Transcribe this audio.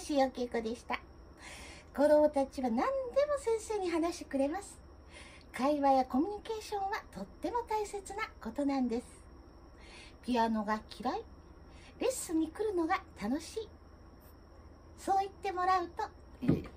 塩恵子でした。子供たちは何でも先生に話してくれます。会話やコミュニケーションはとっても大切なことなんです。ピアノが嫌い、レッスンに来るのが楽しい、そう言ってもらうと